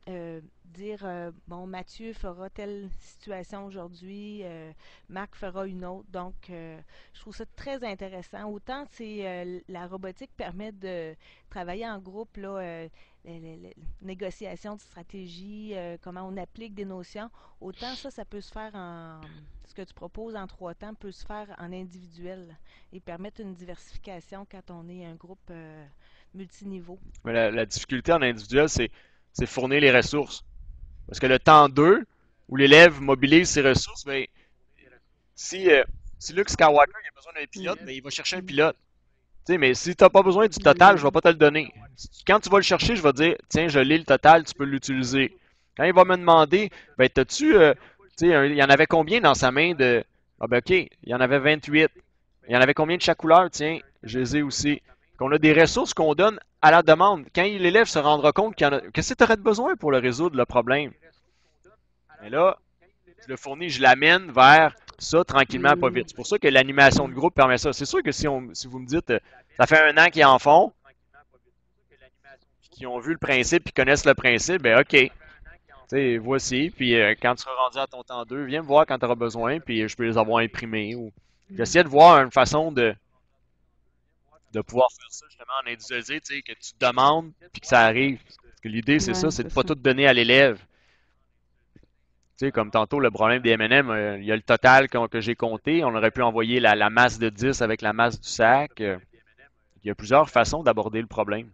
dire, bon, Mathieu fera telle situation aujourd'hui, Marc fera une autre. Donc, je trouve ça très intéressant. Autant la robotique permet de travailler en groupe, là, négociation de stratégie, comment on applique des notions, autant ça peut se faire ce que tu proposes en 3 temps peut se faire en individuel et permettre une diversification quand on est un groupe multiniveau. Mais la difficulté en individuel, c'est fournir les ressources. Parce que le temps 2, où l'élève mobilise ses ressources, ben, si, si Luke Skywalker il a besoin d'un pilote, ben, il va chercher un pilote. Tu sais, mais si tu n'as pas besoin du total, je ne vais pas te le donner. Quand tu vas le chercher, je vais te dire, tiens, je lis le total, tu peux l'utiliser. Quand il va me demander, ben, t'as-tu, tu sais, il y en avait combien dans sa main de. Ah, ben, OK, il y en avait 28. Il y en avait combien de chaque couleur? Tiens, je les ai aussi. Qu'on a des ressources qu'on donne à la demande. Quand l'élève se rendra compte qu'il y en a. Qu'est-ce que tu aurais besoin pour le résoudre, le problème? Mais là, je le fournis, je l'amène vers ça tranquillement, pas vite. C'est pour ça que l'animation de groupe permet ça. C'est sûr que si vous me dites, ça fait 1 an qu'ils en font, puis qu'ils ont vu le principe, puis connaissent le principe, ben OK. Tu sais, voici, puis quand tu seras rendu à ton temps 2, viens me voir quand tu auras besoin, puis je peux les avoir imprimés. Ou... J'essaie de voir une façon de pouvoir faire ça justement en individualisé, tu sais, que tu demandes, puis que ça arrive. Parce que l'idée, c'est ça, Ouais, c'est de c'est pas ça. tout donner à l'élève. Tu sais, comme tantôt, le problème des M&M, il y a le total que j'ai compté. On aurait pu envoyer la masse de 10 avec la masse du sac. Il y a plusieurs façons d'aborder le problème.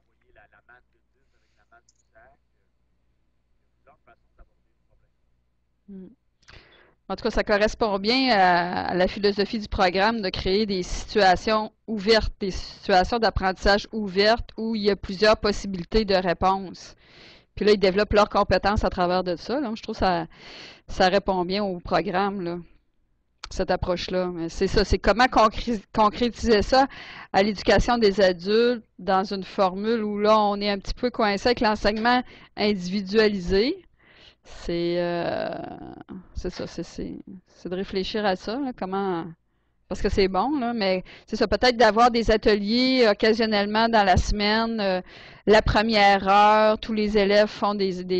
Mm. En tout cas, ça correspond bien à la philosophie du programme de créer des situations ouvertes, des situations d'apprentissage ouvertes où il y a plusieurs possibilités de réponse. Puis là, ils développent leurs compétences à travers de ça. Là. Je trouve que ça répond bien au programme, là, cette approche-là. Mais c'est ça, c'est comment concrétiser ça à l'éducation des adultes dans une formule où là, on est un petit peu coincé avec l'enseignement individualisé. C'est c'est ça, c'est de réfléchir à ça, là, comment. Parce que c'est bon, là, mais c'est ça, peut-être d'avoir des ateliers occasionnellement dans la semaine, la première heure, tous les élèves font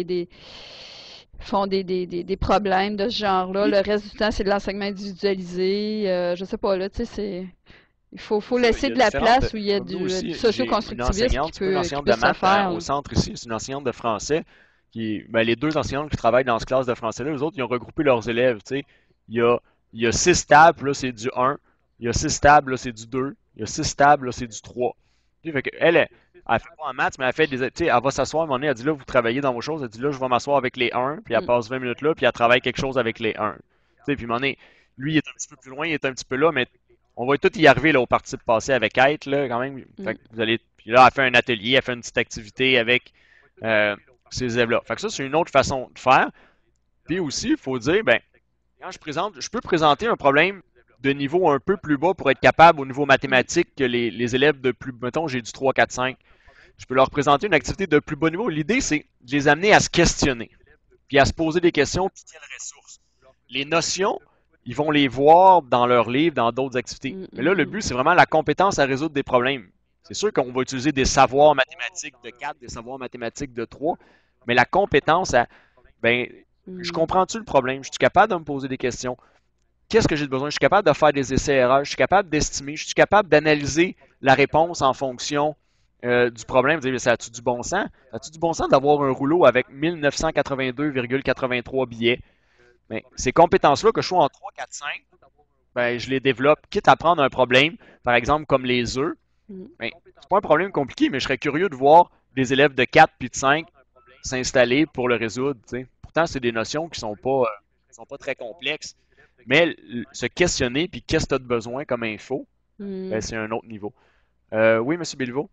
des problèmes de ce genre-là. Le reste du temps, c'est de l'enseignement individualisé. Je sais pas, là, tu sais, il faut C'est ça, il laisser y a de la différentes. place où il y a Comme nous du aussi, j'ai une socio-constructivisme enseignante, c'est pas une qui enseignante peut de se maths hein, faire, au là. centre ici, c'est une enseignante de français. Ben, les 2 enseignantes qui travaillent dans cette classe de français-là, les autres, ils ont regroupé leurs élèves. Tu sais. Il y a, il y a 6 tables, là, c'est du 1. Il y a 6 tables, là, c'est du 2. Il y a 6 tables, là, c'est du 3. Puis, fait que elle fait pas en maths, mais elle fait des. Tu sais, elle va s'asseoir à un moment donné, elle dit là, vous travaillez dans vos choses. Elle dit là, je vais m'asseoir avec les 1, puis elle Mm, passe 20 minutes là, puis elle travaille quelque chose avec les 1. Tu sais, puis à un moment donné, lui, il est un petit peu plus loin, il est un petit peu là, mais on va tout y arriver là, au participe passé avec Kate, là, quand même. Fait mm, que vous allez. Puis là, elle fait un atelier, elle fait une petite activité avec euh, ces élèves-là. Fait que ça, c'est une autre façon de faire. Puis aussi, il faut dire, ben, quand je peux présenter un problème de niveau un peu plus bas pour être capable au niveau mm, mathématique que les élèves de plus, mettons, j'ai du 3, 4, 5. Je peux leur présenter une activité de plus bas niveau. L'idée, c'est de les amener à se questionner, puis à se poser des questions, puis quelles ressources. Les notions, ils vont les voir dans leurs livres, dans d'autres activités. mm, Mais là, le mm, but, c'est vraiment la compétence à résoudre des problèmes. C'est sûr qu'on va utiliser des savoirs mathématiques de 4, des savoirs mathématiques de 3, mais la compétence à, ben, je mm, comprends-tu le problème? Je suis capable de me poser des questions. Qu'est-ce que j'ai besoin? Je suis capable de faire des essais-erreurs. Je suis capable d'estimer. Je suis capable d'analyser la réponse en fonction du problème. Dire, ça a-tu du bon sens? As-tu du bon sens d'avoir un rouleau avec 1982,83 billets? Mais ces compétences-là, que je sois en 3, 4, 5, ben, je les développe, quitte à prendre un problème, par exemple comme les œufs. mm. Ben, c'est pas un problème compliqué, mais je serais curieux de voir des élèves de 4 puis de 5 s'installer pour le résoudre. T'sais. Pourtant, c'est des notions sont pas très complexes. Mais se questionner, puis qu'est-ce que tu as de besoin comme info, ben, Mm. c'est un autre niveau. Oui, M. Béliveau?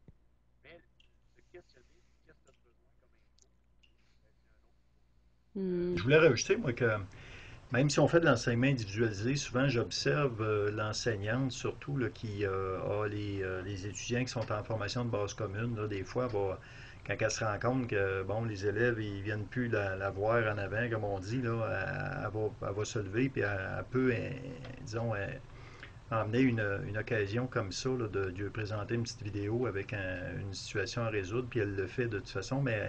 Mm. Je voulais rajouter, moi, que même si on fait de l'enseignement individualisé, souvent j'observe l'enseignante, surtout, là, qui a les étudiants qui sont en formation de base commune. Là, des fois, quand elle se rend compte que bon, les élèves ils viennent plus la voir en avant, comme on dit, là, elle va se lever, puis elle peut, disons, emmener une occasion comme ça, là, de lui présenter une petite vidéo avec une situation à résoudre, puis elle le fait de toute façon, mais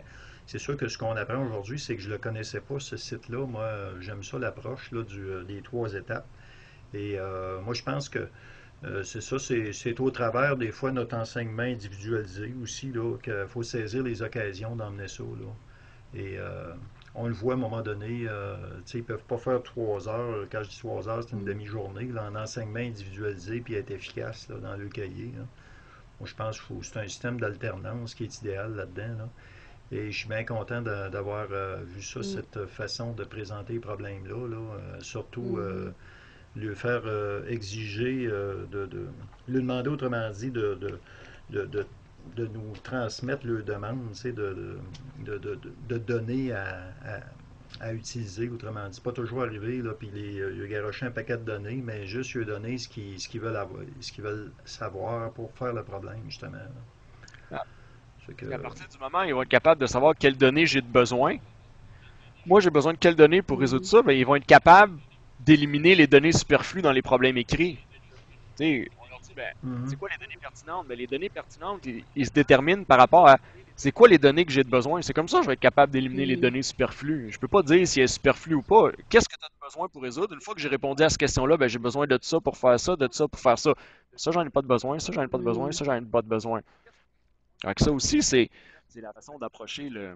c'est sûr que ce qu'on apprend aujourd'hui, c'est que je ne le connaissais pas, ce site-là. Moi, j'aime ça, l'approche là, des 3 étapes. Et moi, je pense que c'est ça, c'est au travers des fois notre enseignement individualisé aussi, là, qu'il faut saisir les occasions d'emmener ça, là. Et on le voit à un moment donné, tu sais, ils ne peuvent pas faire 3 heures. Quand je dis 3 heures, c'est une demi-journée, là, en enseignement individualisé puis être efficace là, dans le cahier, là. Moi, je pense que c'est un système d'alternance qui est idéal là-dedans, là. Et je suis bien content d'avoir vu ça, Mm. cette façon de présenter les problèmes-là, là. Surtout Mm. lui faire exiger, lui demander autrement dit de, de- de nous transmettre leurs demandes, tu sais, de données à utiliser, autrement dit. Pas toujours arriver, là, puis lui garocher un paquet de données, mais juste lui donner ce qu'ils veulent avoir, ce qu'ils veulent savoir pour faire le problème, justement, là. Ah, Fait que, parce qu'à partir du moment où ils vont être capables de savoir quelles données j'ai de besoin, moi j'ai besoin de quelles données pour résoudre Mm. ça, ben, ils vont être capables d'éliminer les données superflues dans les problèmes écrits. Tu sais, on leur dit, ben, c'est mhm. quoi les données pertinentes? Ben, les données pertinentes, ils se déterminent par rapport à c'est quoi les données que j'ai de besoin. C'est comme ça que je vais être capable d'éliminer les Mm. données superflues. Je peux pas dire si elles sont superflues ou pas. Qu'est-ce que tu as de besoin pour résoudre? Une fois que j'ai répondu à cette question-là, ben, j'ai besoin de ça pour faire ça, de ça pour faire ça. Ça, j'en ai pas de besoin, ça, j'en ai pas de besoin, Mm. ça, j'en ai pas de besoin. Donc ça aussi, c'est la façon d'approcher le.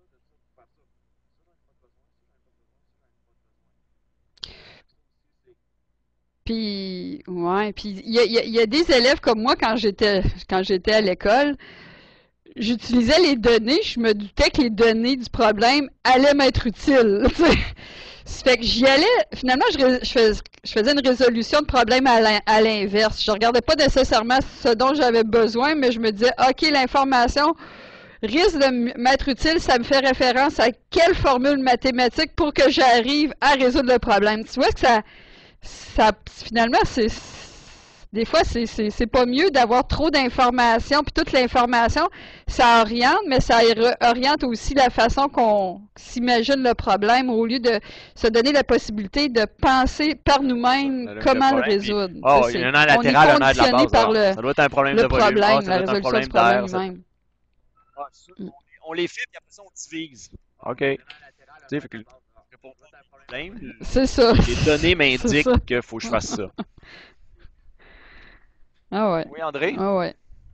Puis, ouais, puis il y a des élèves comme moi quand j'étais à l'école, j'utilisais les données, je me doutais que les données du problème allaient m'être utiles. Tu sais. Ça fait que j'y allais, finalement, je faisais une résolution de problème à l'inverse. Je regardais pas nécessairement ce dont j'avais besoin, mais je me disais, OK, l'information risque de m'être utile, ça me fait référence à quelle formule mathématique pour que j'arrive à résoudre le problème. Tu vois que finalement, des fois, c'est pas mieux d'avoir trop d'informations, puis toute l'information, ça oriente, mais ça oriente aussi la façon qu'on s'imagine le problème au lieu de se donner la possibilité de penser par nous-mêmes Le comment le problème. Puis, résoudre. oh, il y en a un On est latéral, un a de la conditionné base. par Ah, ça doit être un problème le de volume. Ah, problème, ça la doit être un résolution du problème problème d'air. lui-même. Ah, Mm. on les fait, puis après ça, on divise. OK. Tu sais, fait que pour un problème, C'est ça. les données C'est ça. m'indiquent qu'il faut que je fasse ça. Ah ouais. Oui, André? Ah ouais.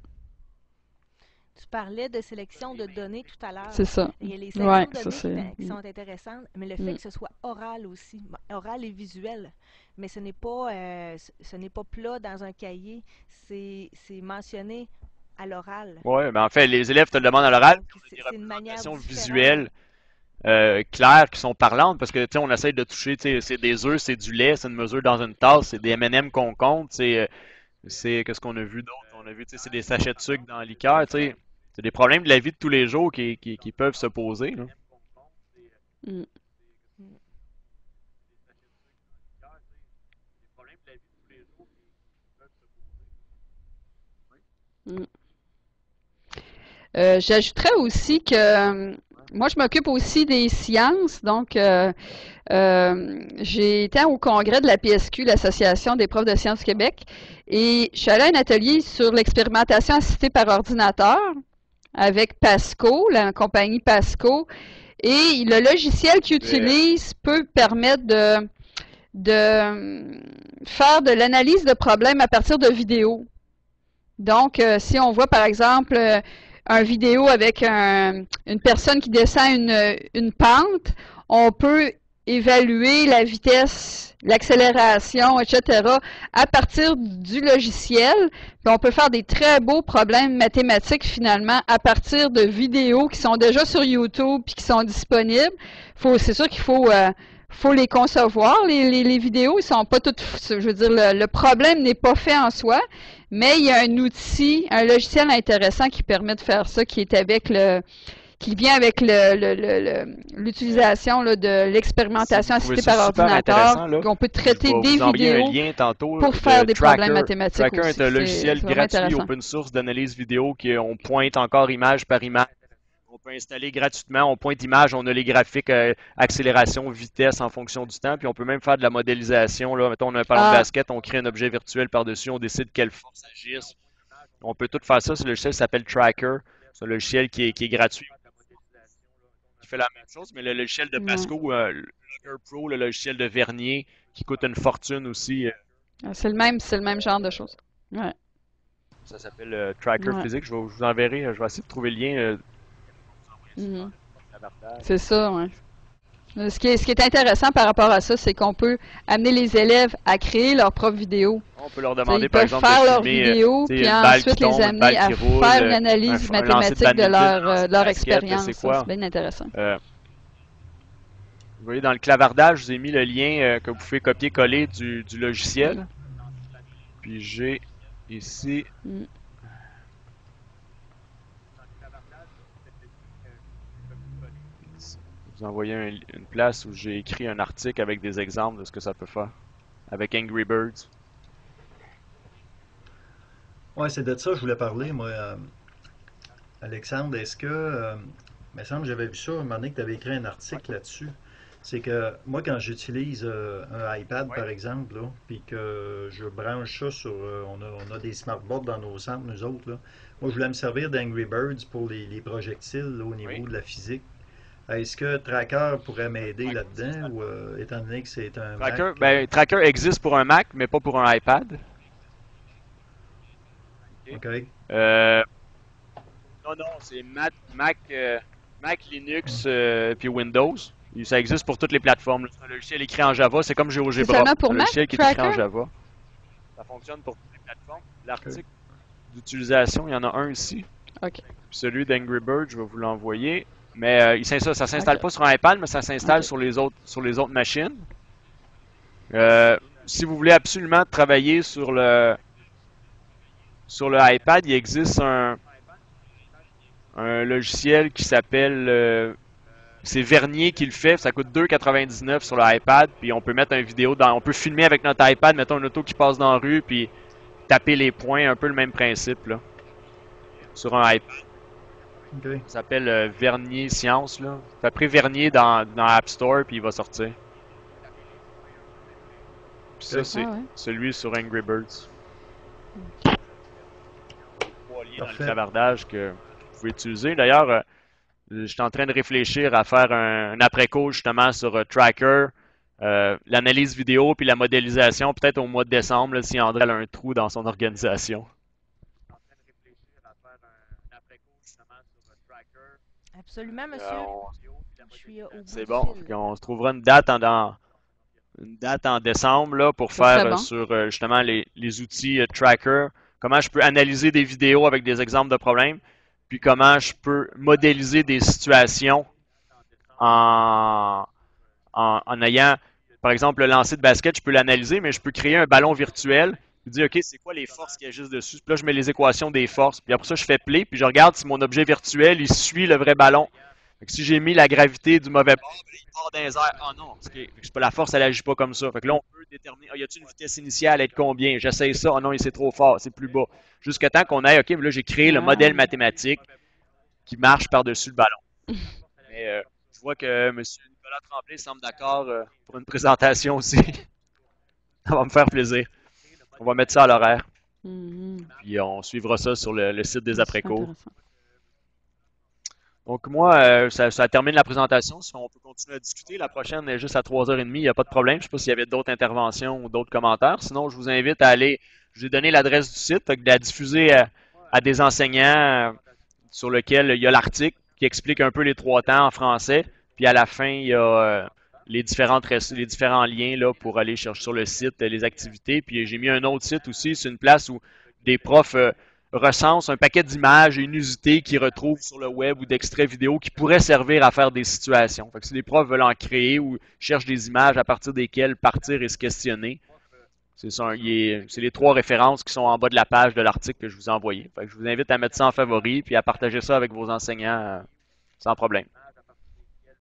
Tu parlais de sélection de données tout à l'heure. C'est ça. Il y a les Ouais, sélections de ça données c'est. qui sont intéressantes, mais le fait Mm. que ce soit oral aussi, oral et visuel, mais ce n'est pas plat dans un cahier, c'est mentionné à l'oral. Oui, mais en fait, les élèves te le demandent à l'oral, puis Puis on a des c'est une manière représentations différente. visuelles claires qui sont parlantes parce que tu sais, on essaye de toucher, tu sais, c'est des œufs, c'est du lait, c'est une mesure dans une tasse, c'est des M&M qu'on compte, c'est qu'est-ce qu'on a vu d'autre? On a vu, tu sais, c'est des sachets de sucre dans la liqueur, tu sais. C'est des problèmes de la vie de tous les jours qui peuvent se poser, là. Mm. Mm. Mm. J'ajouterais aussi que moi, je m'occupe aussi des sciences, donc j'ai été au congrès de la PSQ, l'Association des profs de sciences du Québec, et je suis allée à un atelier sur l'expérimentation assistée par ordinateur avec Pasco, la compagnie Pasco, et le logiciel qu'ils VR. utilisent peut permettre de faire de l'analyse de problèmes à partir de vidéos. Donc, si on voit par exemple un vidéo avec une personne qui descend une pente, on peut évaluer la vitesse, l'accélération, etc. à partir du logiciel. Puis on peut faire des très beaux problèmes mathématiques finalement à partir de vidéos qui sont déjà sur YouTube puis qui sont disponibles. C'est sûr qu'il faut les concevoir. Les vidéos, ils sont pas toutes. Je veux dire, le problème n'est pas fait en soi, mais il y a un outil, un logiciel intéressant qui permet de faire ça, qui vient avec l'utilisation de Si vous l'expérimentation trouvez assistée ça par super ordinateur. intéressant, là, On peut je traiter vais des vous envoyer un vidéos lien tantôt pour de faire des problèmes Tracker. mathématiques Tracker aussi. est un logiciel C'est vraiment gratuit, intéressant. open source d'analyse vidéo on pointe encore image par image. On peut installer gratuitement, on pointe image, on a les graphiques accélération, vitesse en fonction du temps, puis on peut même faire de la modélisation. Là. Mettons, on a un ballon de Ah, basket, on crée un objet virtuel par-dessus, on décide quelle force agisse. On peut tout faire ça. Ce logiciel s'appelle Tracker. C'est un logiciel qui est gratuit. fait la même chose, mais le logiciel de Ouais. Pasco, Logger Pro, le logiciel de Vernier, qui coûte une fortune aussi, C'est le même genre de choses. Ouais. ça s'appelle Tracker Ouais. Physique. Je vous enverrai, je vais essayer de trouver le lien. Mhm. Clavardage. C'est ça, ouais. Ce qui est intéressant par rapport à ça, c'est qu'on peut amener les élèves à créer leur propre vidéo. On peut leur Tu sais, demander, ils par peuvent exemple, faire de leur filmer vidéo, tu sais, puis une balle qui ensuite les tombe, une amener balle à qui roule, faire une analyse un lancer de mathématique de badminton, un lancer de leur basket, expérience. c'est Ça, quoi? c'est bien intéressant. Vous voyez, dans le clavardage, je vous ai mis le lien que vous pouvez copier-coller du logiciel. Puis j'ai ici. Mm. Vous envoyer une place où j'ai écrit un article avec des exemples de ce que ça peut faire avec Angry Birds. Ouais, c'est de ça que je voulais parler, moi. Alexandre, est-ce que, il me semble que j'avais vu ça, un moment donné que tu avais écrit un article là-dessus. C'est que moi, quand j'utilise un iPad, par exemple, là, puis que je branche ça sur... on a des smartboards dans nos centres, nous autres, là. Moi, je voulais me servir d'Angry Birds pour les projectiles, là, au niveau Oui. de la physique. Est-ce que Tracker pourrait m'aider là-dedans, ou étant donné que c'est un Tracker, Mac? ben, Tracker existe pour un Mac, mais pas pour un iPad. OK. Non, non, c'est Mac, Linux, puis Windows. Et ça existe pour toutes les plateformes. C'est un logiciel écrit en Java. C'est comme C'est GeoGebra. seulement pour Un Mac, logiciel qui est écrit en Tracker? Java. Ça fonctionne pour toutes les plateformes. L'article d'utilisation, il y en a un ici. OK. Puis celui d'Angry Bird, je vais vous l'envoyer. Mais ça s'installe OK. pas sur un iPad, mais ça s'installe OK. sur les autres machines. Si vous voulez absolument travailler sur le iPad, il existe un logiciel qui s'appelle c'est Vernier qui le fait, ça coûte 2,99 sur l'iPad, puis on peut mettre une vidéo on peut filmer avec notre iPad, mettons une auto qui passe dans la rue, puis taper les points, un peu le même principe là, sur un iPad. OK. Ça s'appelle Vernier Science là. Tapez Vernier dans App Store, puis il va sortir. Puis ça, Ok. c'est Ah ouais. celui sur Angry Birds. Trois liens dans le Parfait. clavardage que vous pouvez utiliser. D'ailleurs, je suis en train de réfléchir à faire un après-cours justement sur Tracker, l'analyse vidéo puis la modélisation, peut-être au mois de décembre, là, si André a un trou dans son organisation. Absolument, monsieur. Je suis au bout C'est du bon. fil. On se trouvera une date en décembre là, pour Ça serait faire bon. sur justement les outils Tracker, comment je peux analyser des vidéos avec des exemples de problèmes, puis comment je peux modéliser des situations en ayant, par exemple, le lancer de basket, je peux l'analyser, mais je peux créer un ballon virtuel. Je dis, OK, c'est quoi les forces qui agissent dessus? Puis là, je mets les équations des forces. Puis après ça, je fais play, puis je regarde si mon objet virtuel, il suit le vrai ballon. Fait que si j'ai mis la gravité du mauvais bord, ben, il part dans les airs. Ah non, c'est pas la force, elle agit pas comme ça. Fait que là, on peut déterminer, y a-t-il une vitesse initiale, être combien? J'essaye ça. Ah non, c'est trop fort, c'est plus bas. Jusqu'à temps qu'on aille, OK, là, j'ai créé le modèle mathématique qui marche par-dessus le ballon. Mais je vois que M. Nicolas Tremblay semble d'accord pour une présentation aussi. Ça va me faire plaisir. On va mettre ça à l'horaire. Mhm. Puis on suivra ça sur le site des C'est après-cours. intéressant. Donc moi, ça termine la présentation. Si on peut continuer à discuter, la prochaine est juste à 3h30, il n'y a pas de problème. Je ne sais pas s'il y avait d'autres interventions ou d'autres commentaires. Sinon, je vous invite à aller, je vous ai donné l'adresse du site, de la diffuser à des enseignants sur lequel il y a l'article qui explique un peu les 3 temps en français. Puis à la fin, il y a les différents liens là, pour aller chercher sur le site les activités. Puis j'ai mis un autre site aussi, c'est une place où des profs recensent un paquet d'images inusités qu'ils retrouvent sur le web ou d'extraits vidéo qui pourraient servir à faire des situations. Fait que si les profs veulent en créer ou cherchent des images à partir desquelles partir et se questionner, c'est les 3 références qui sont en bas de la page de l'article que je vous ai envoyé. Fait que je vous invite à mettre ça en favori puis à partager ça avec vos enseignants sans problème.